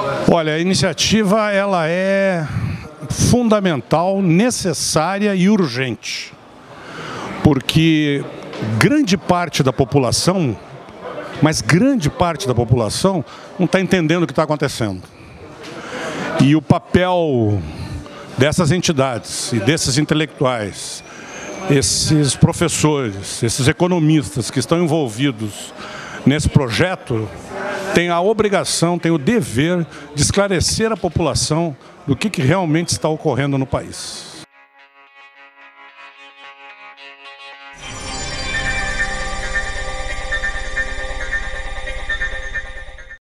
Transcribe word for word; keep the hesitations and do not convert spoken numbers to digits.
Olha, a iniciativa ela é fundamental, necessária e urgente, porque grande parte da população, mas grande parte da população não está entendendo o que está acontecendo. E o papel dessas entidades e desses intelectuais, esses professores, esses economistas que estão envolvidos nesse projeto, tem a obrigação, tem o dever de esclarecer a população do que, que realmente está ocorrendo no país.